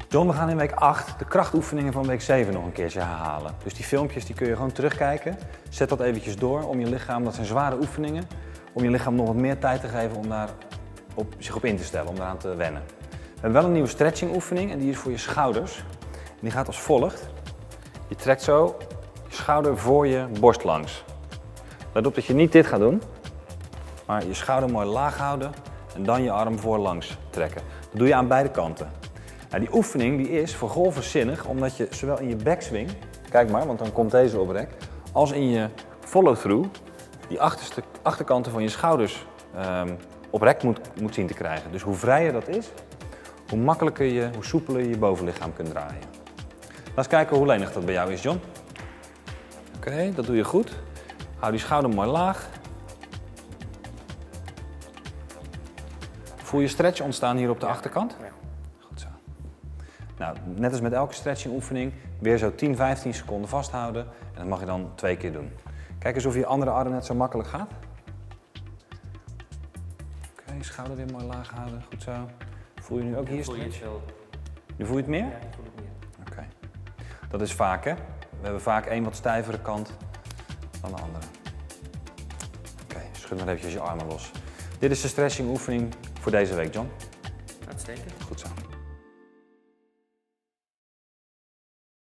John, we gaan in week 8 de krachtoefeningen van week 7 nog een keertje herhalen. Dus die filmpjes die kun je gewoon terugkijken. Zet dat eventjes door om je lichaam, dat zijn zware oefeningen, om je lichaam nog wat meer tijd te geven om daar zich op in te stellen, om eraan te wennen. We hebben wel een nieuwe stretching oefening en die is voor je schouders. En die gaat als volgt. Je trekt zo je schouder voor je borst langs. Let op dat je niet dit gaat doen, maar je schouder mooi laag houden en dan je arm voorlangs trekken. Dat doe je aan beide kanten. Nou, die oefening die is voor golfers zinnig, omdat je zowel in je backswing, kijk maar, want dan komt deze op rek, als in je follow-through die achterkanten van je schouders op rek moet zien te krijgen. Dus hoe vrijer dat is, hoe makkelijker hoe soepeler je je bovenlichaam kunt draaien. Laat eens kijken hoe lenig dat bij jou is, John. Oké, dat doe je goed. Hou die schouder mooi laag. Voel je stretch ontstaan hier op de achterkant? Ja. Goed zo. Nou, net als met elke stretching oefening, weer zo 10-15 seconden vasthouden en dat mag je dan 2 keer doen. Kijk eens of je andere arm net zo makkelijk gaat. Oké, schouder weer mooi laag houden, goed zo. Voel je nu ook hier stretch? Nu voel je het meer? Ja, ik voel het meer. Oké. Dat is vaak, hè? We hebben vaak één wat stijvere kant dan de andere. Oké, schud maar eventjes je armen los. Dit is de stretching oefening voor deze week, John. Uitstekend. Goed zo.